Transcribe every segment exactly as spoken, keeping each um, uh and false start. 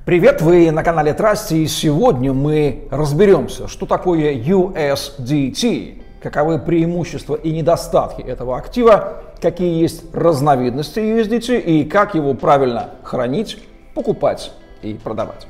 Привет, вы на канале Trusty, и сегодня мы разберемся, что такое ю эс ди ти, каковы преимущества и недостатки этого актива, какие есть разновидности ю эс ди ти и как его правильно хранить, покупать и продавать.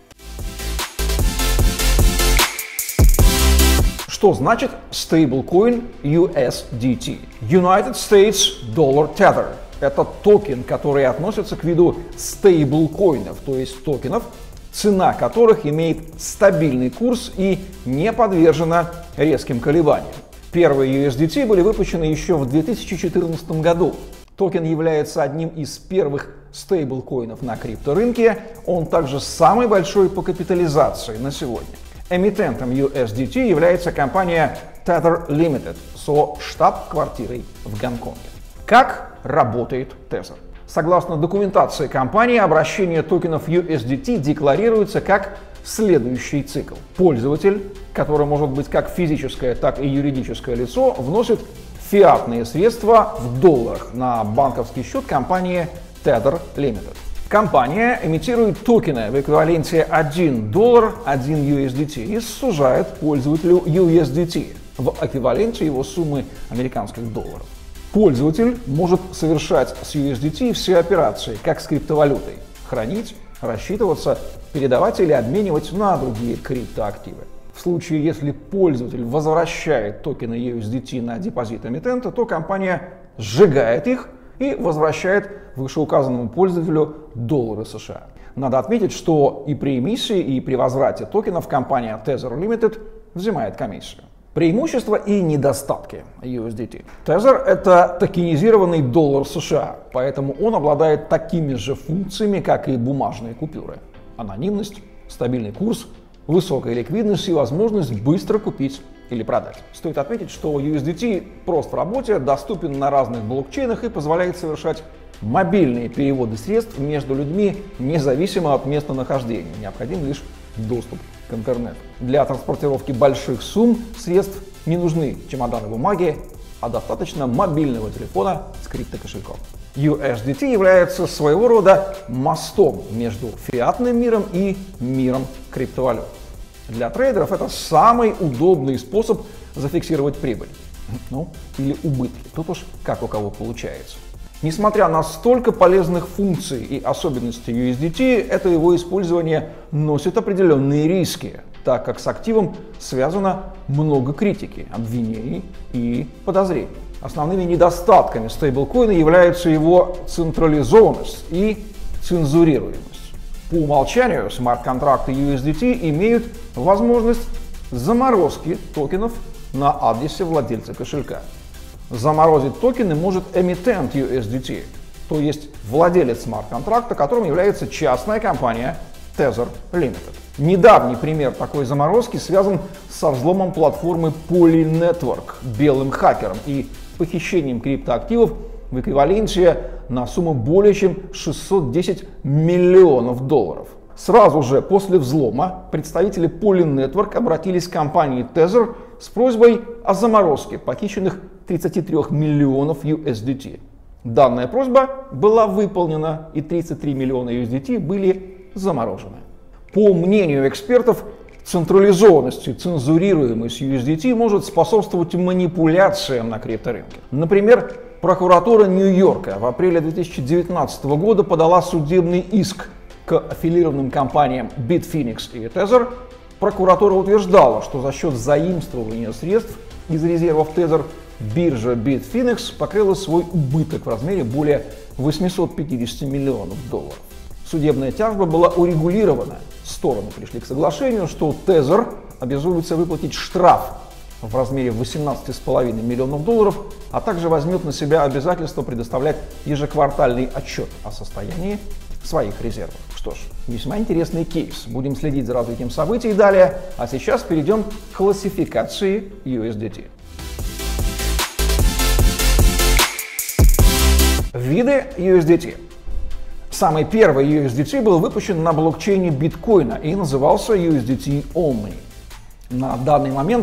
Что значит стейблкоин ю эс ди ти? United States Dollar Tether. Это токен, который относится к виду стейблкоинов, то есть токенов, цена которых имеет стабильный курс и не подвержена резким колебаниям. Первые ю эс ди ти были выпущены еще в две тысячи четырнадцатом году. Токен является одним из первых стейблкоинов на крипторынке, он также самый большой по капитализации на сегодня. Эмитентом ю эс ди ти является компания Tether Limited со штаб-квартирой в Гонконге. Как работает Tether? Согласно документации компании, обращение токенов ю эс ди ти декларируется как следующий цикл. Пользователь, который может быть как физическое, так и юридическое лицо, вносит фиатные средства в долларах на банковский счет компании Tether Limited. Компания эмитирует токены в эквиваленте один доллар, один ю эс ди ти и сужает пользователю ю эс ди ти в эквиваленте его суммы американских долларов. Пользователь может совершать с ю эс ди ти все операции, как с криптовалютой, хранить, рассчитываться, передавать или обменивать на другие криптоактивы. В случае, если пользователь возвращает токены ю эс ди ти на депозит эмитента, то компания сжигает их и возвращает вышеуказанному пользователю доллары США. Надо отметить, что и при эмиссии, и при возврате токенов компания Tether Limited взимает комиссию. Преимущества и недостатки ю эс ди ти. Tether — это токенизированный доллар США, поэтому он обладает такими же функциями, как и бумажные купюры. Анонимность, стабильный курс, высокая ликвидность и возможность быстро купить или продать. Стоит отметить, что ю эс ди ти прост в работе, доступен на разных блокчейнах и позволяет совершать мобильные переводы средств между людьми независимо от местонахождения. Необходим лишь доступ к интернету. Для транспортировки больших сумм средств не нужны чемоданы бумаги, а достаточно мобильного телефона с криптокошельком. ю эс ди ти является своего рода мостом между фиатным миром и миром криптовалют. Для трейдеров это самый удобный способ зафиксировать прибыль. Ну, или убытки. Тут уж как у кого получается. Несмотря на столько полезных функций и особенностей ю эс ди ти, это его использование носит определенные риски, так как с активом связано много критики, обвинений и подозрений. Основными недостатками стейблкоина являются его централизованность и цензурируемость. По умолчанию смарт-контракты ю эс ди ти имеют возможность заморозки токенов на адресе владельца кошелька. Заморозить токены может эмитент ю эс ди ти, то есть владелец смарт-контракта, которым является частная компания Tether Limited. Недавний пример такой заморозки связан со взломом платформы Polynetwork белым хакером и похищением криптоактивов в эквиваленте на сумму более чем шестьсот десять миллионов долларов. Сразу же после взлома представители Polynetwork обратились к компании Tether с просьбой о заморозке похищенных тридцати трёх миллионов ю эс ди ти. Данная просьба была выполнена, и тридцать три миллиона ю эс ди ти были заморожены. По мнению экспертов, централизованность и цензурируемость ю эс ди ти может способствовать манипуляциям на крипторынке. Например, прокуратура Нью-Йорка в апреле две тысячи девятнадцатого года подала судебный иск к аффилированным компаниям Bitfinex и Tether. Прокуратура утверждала, что за счет заимствования средств из резервов Tether биржа Bitfinex покрыла свой убыток в размере более восьмисот пятидесяти миллионов долларов. Судебная тяжба была урегулирована. Стороны пришли к соглашению, что Tether обязуется выплатить штраф в размере восемнадцати с половиной миллионов долларов, а также возьмет на себя обязательство предоставлять ежеквартальный отчет о состоянии своих резервов. Что ж, весьма интересный кейс. Будем следить за развитием событий далее, а сейчас перейдем к классификации ю эс ди ти. Виды ю эс ди ти. Самый первый ю эс ди ти был выпущен на блокчейне биткоина и назывался ю эс ди ти Only. На данный момент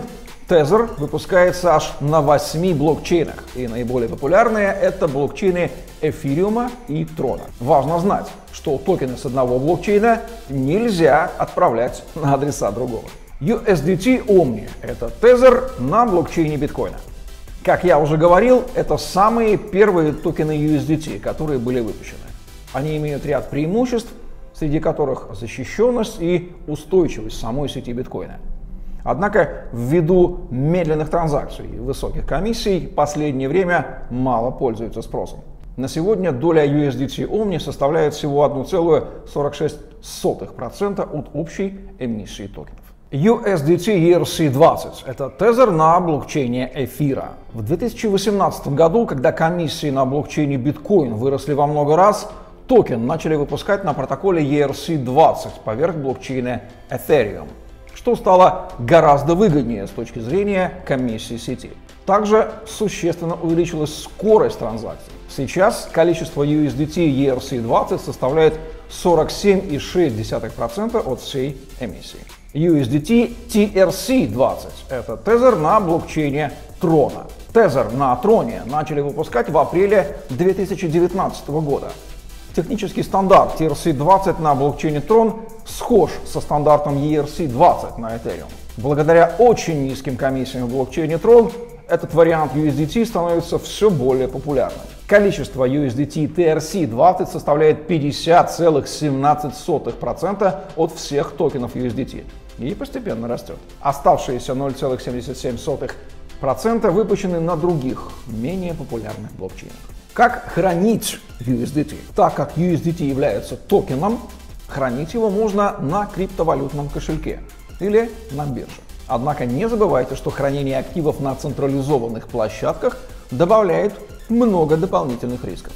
Tether выпускается аж на восьми блокчейнах, и наиболее популярные это блокчейны Эфириума и Трона. Важно знать, что токены с одного блокчейна нельзя отправлять на адреса другого. ю эс ди ти Omni – это Tether на блокчейне биткоина. Как я уже говорил, это самые первые токены ю эс ди ти, которые были выпущены. Они имеют ряд преимуществ, среди которых защищенность и устойчивость самой сети биткоина. Однако, ввиду медленных транзакций и высоких комиссий, в последнее время мало пользуются спросом. На сегодня доля ю эс ди ти Omni составляет всего одна целая сорок шесть сотых процента от общей эмиссии токенов. ю эс ди ти и ар си двадцать – это Tether на блокчейне Эфира. В две тысячи восемнадцатом году, когда комиссии на блокчейне биткоин выросли во много раз, токен начали выпускать на протоколе и ар си двадцать поверх блокчейна Ethereum, что стало гораздо выгоднее с точки зрения комиссии сети. Также существенно увеличилась скорость транзакций. Сейчас количество ю эс ди ти и ар си двадцать составляет сорок семь и шесть десятых процента от всей эмиссии. ю эс ди ти ти ар си двадцать – это Tether на блокчейне Трона. Tether на Троне начали выпускать в апреле две тысячи девятнадцатого года. Технический стандарт ти ар си двадцать на блокчейне Tron схож со стандартом и ар си двадцать на Ethereum. Благодаря очень низким комиссиям в блокчейне Tron этот вариант ю эс ди ти становится все более популярным. Количество ю эс ди ти ти ар си двадцать составляет пятьдесят целых семнадцать сотых процента от всех токенов ю эс ди ти и постепенно растет. Оставшиеся ноль целых семьдесят семь сотых процента выпущены на других, менее популярных блокчейнах. Как хранить ю эс ди ти? Так как ю эс ди ти является токеном, хранить его можно на криптовалютном кошельке или на бирже. Однако не забывайте, что хранение активов на централизованных площадках добавляет много дополнительных рисков.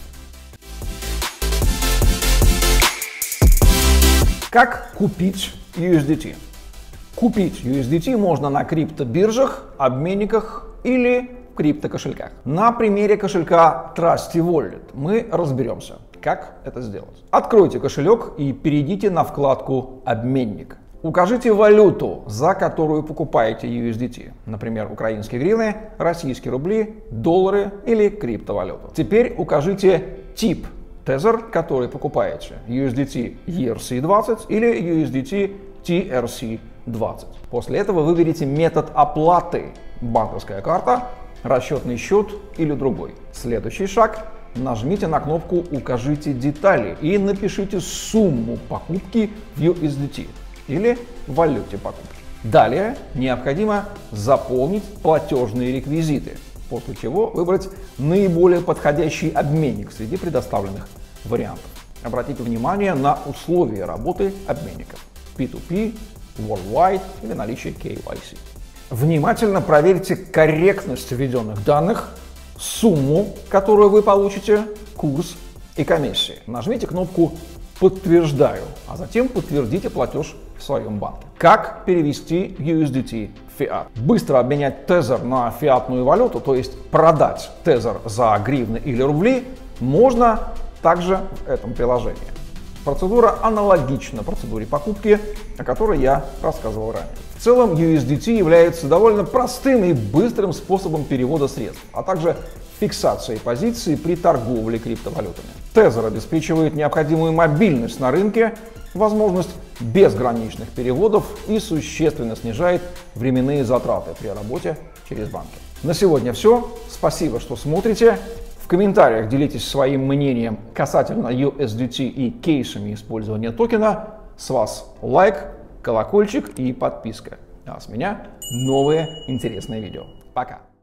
Как купить ю эс ди ти? Купить ю эс ди ти можно на криптобиржах, обменниках или в криптокошельках. На примере кошелька Trusty Wallet мы разберемся, как это сделать. Откройте кошелек и перейдите на вкладку «Обменник». Укажите валюту, за которую покупаете ю эс ди ти, например, украинские гривны, российские рубли, доллары или криптовалюту. Теперь укажите тип Tether, который покупаете, ю эс ди ти и ар си двадцать или ю эс ди ти ти ар си двадцать. После этого выберите метод оплаты – банковская карта, расчетный счет или другой. Следующий шаг – нажмите на кнопку «Укажите детали» и напишите сумму покупки в ю эс ди ти или в валюте покупки. Далее необходимо заполнить платежные реквизиты, после чего выбрать наиболее подходящий обменник среди предоставленных вариантов. Обратите внимание на условия работы обменников – пи ту пи, Worldwide или наличие кей вай си. Внимательно проверьте корректность введенных данных, сумму, которую вы получите, курс и комиссии. Нажмите кнопку «Подтверждаю», а затем подтвердите платеж в своем банке. Как перевести ю эс ди ти в фиат? Быстро обменять Tether на фиатную валюту, то есть продать Tether за гривны или рубли, можно также в этом приложении. Процедура аналогична процедуре покупки, о которой я рассказывал ранее. В целом ю эс ди ти является довольно простым и быстрым способом перевода средств, а также фиксации позиций при торговле криптовалютами. Tether обеспечивает необходимую мобильность на рынке, возможность безграничных переводов и существенно снижает временные затраты при работе через банки. На сегодня все. Спасибо, что смотрите. В комментариях делитесь своим мнением касательно ю эс ди ти и кейсами использования токена. С вас лайк, колокольчик и подписка. А с меня новые интересные видео. Пока!